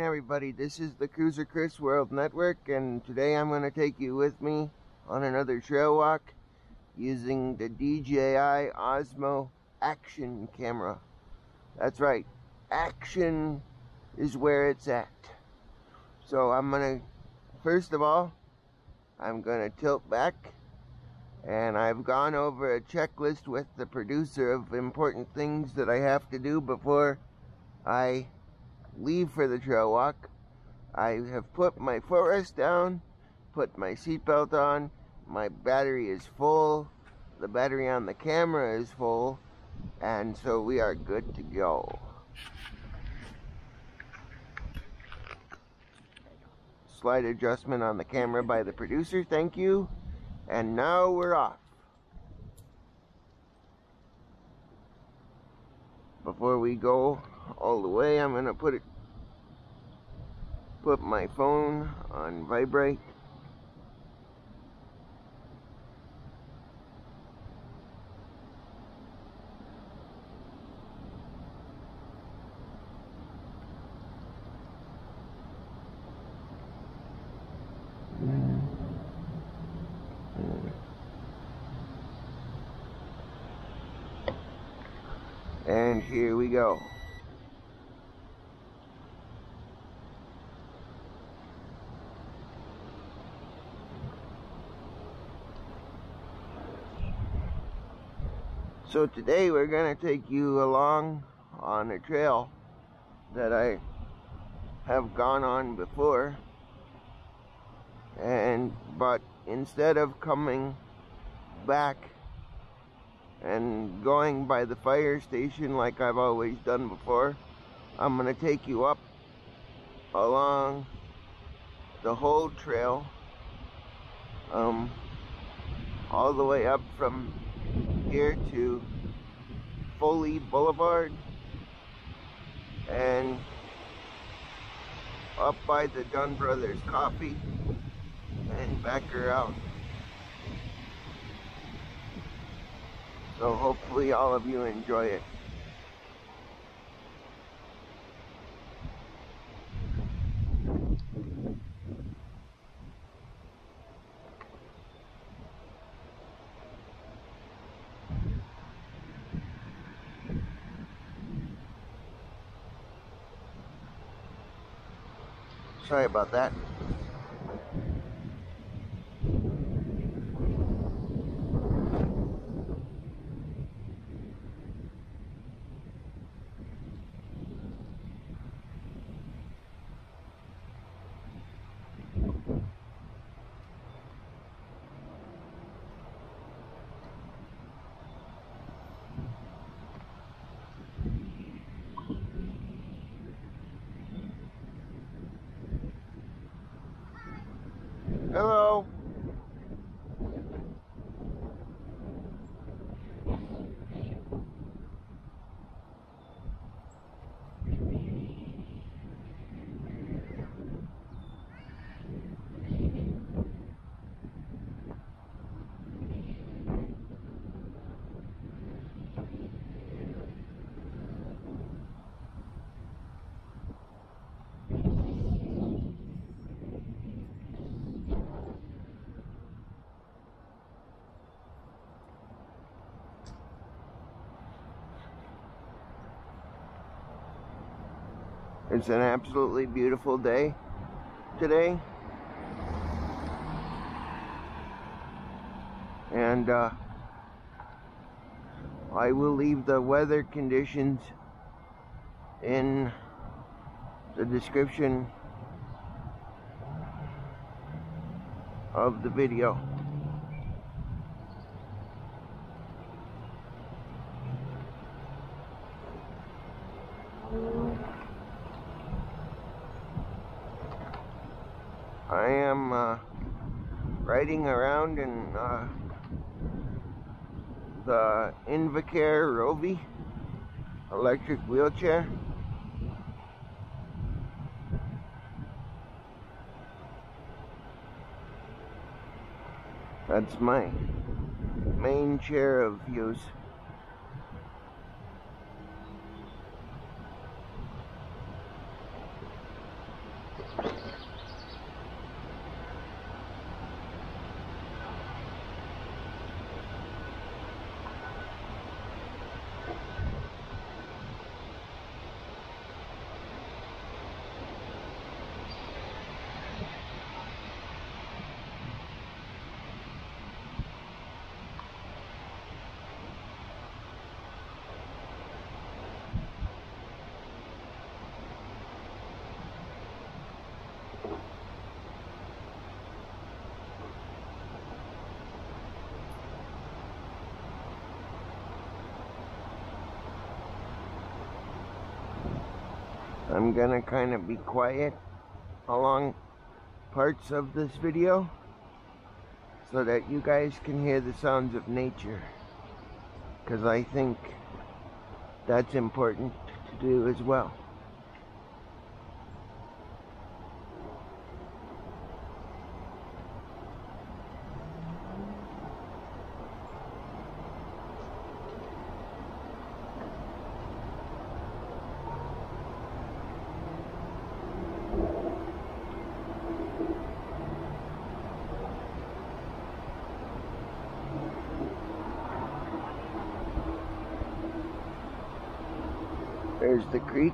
everybody, this is the Cruiser Chris World Network, and today I'm going to take you with me on another trail walk using the DJI Osmo Action camera. That's right, action is where it's at. So first of all, I'm going to tilt back, and I've gone over a checklist with the producer of important things that I have to do before I leave for the trail walk. I have put my footrest down, put my seatbelt on, my battery is full, the battery on the camera is full, and so we are good to go. Slight adjustment on the camera by the producer, thank you, and now we're off. Before we go all the way, I'm gonna put my phone on vibrate. And here we go. So today we're going to take you along on a trail that I have gone on before, but instead of coming back and going by the fire station like I've always done before, I'm going to take you up along the whole trail, all the way up from here to Foley Boulevard and up by the Dunn Brothers Coffee and back around. So hopefully all of you enjoy it. Sorry about that. Hello. It's an absolutely beautiful day today, and I will leave the weather conditions in the description of the video. I am riding around in the Invacare Rovi electric wheelchair. That's my main chair of use. I'm gonna kind of be quiet along parts of this video so that you guys can hear the sounds of nature, because I think that's important to do as well. There's the creek.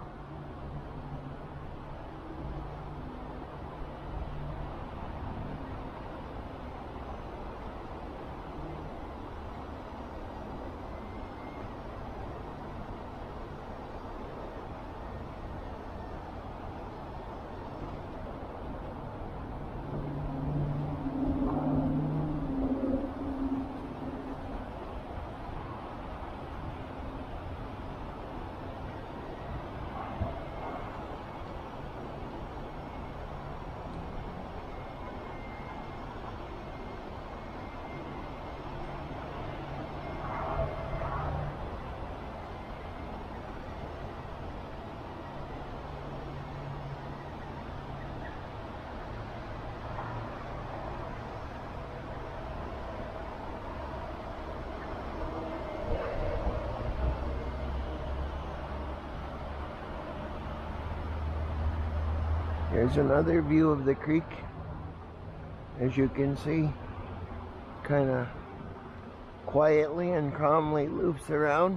Here's another view of the creek. As you can see, kind of quietly and calmly loops around.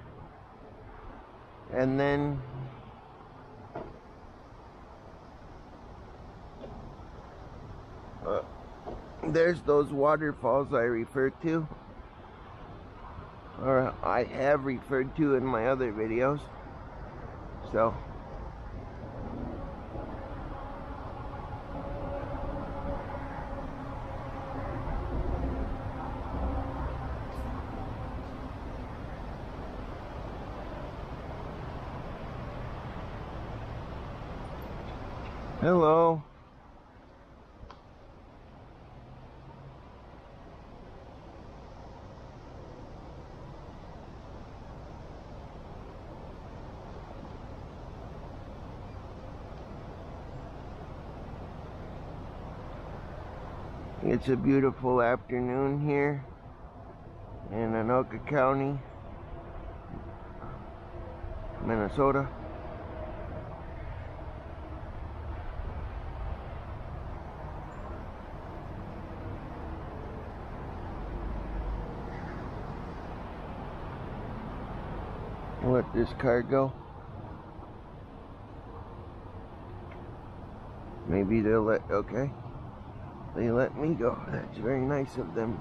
And then there's those waterfalls I referred to, or I have referred to in my other videos. So hello. It's a beautiful afternoon here in Anoka County, Minnesota. Let this car go. Maybe they'll okay. They let me go. That's very nice of them.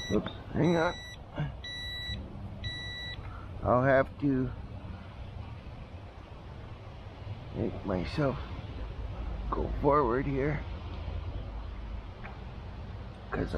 Oops, hang on. I'll have to make myself go forward here, because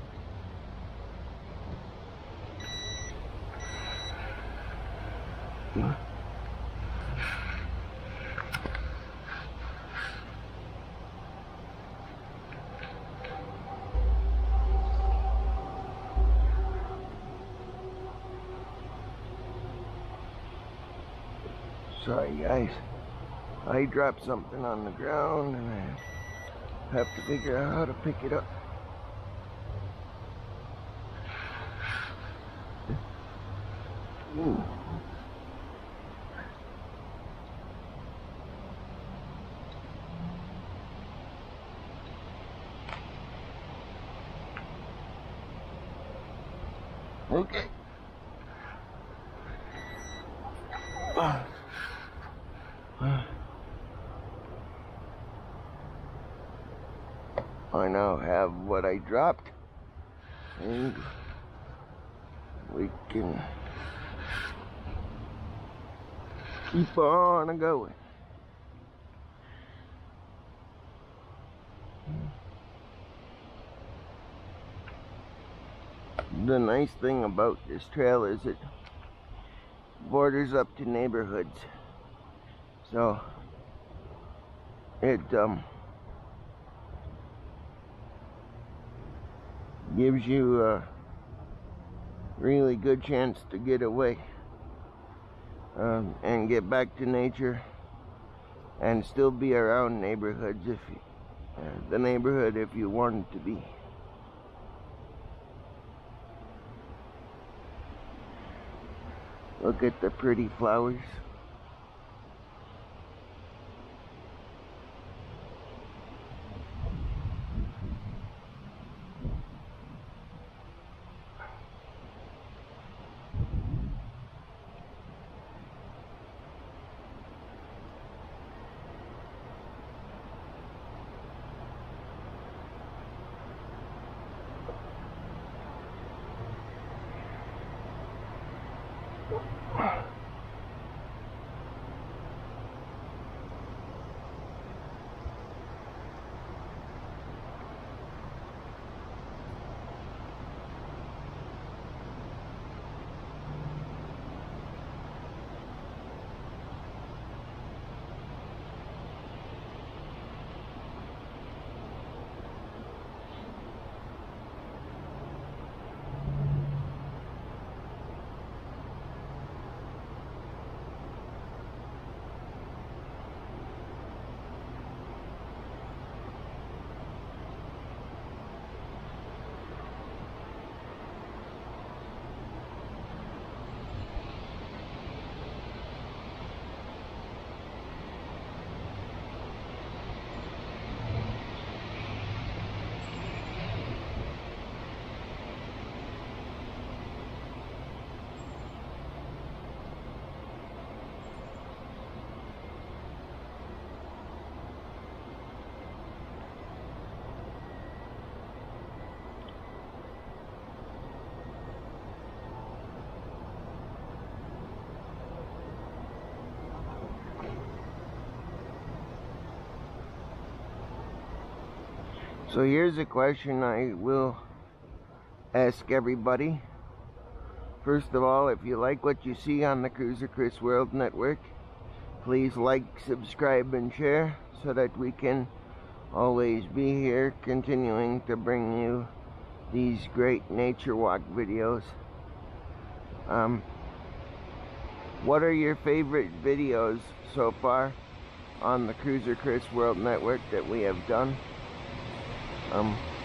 sorry guys, I dropped something on the ground and I have to figure out how to pick it up. Ooh. Okay. I now have what I dropped, and we can keep on going. The nice thing about this trail is it borders up to neighborhoods, so it gives you a really good chance to get away and get back to nature and still be around neighborhoods if you, the neighborhood if you want to be. Look at the pretty flowers. So here's a question I will ask everybody. First of all, if you like what you see on the Cruiser Chris World Network, please like, subscribe, and share so that we can always be here continuing to bring you these great nature walk videos. What are your favorite videos so far on the Cruiser Chris World Network that we have done?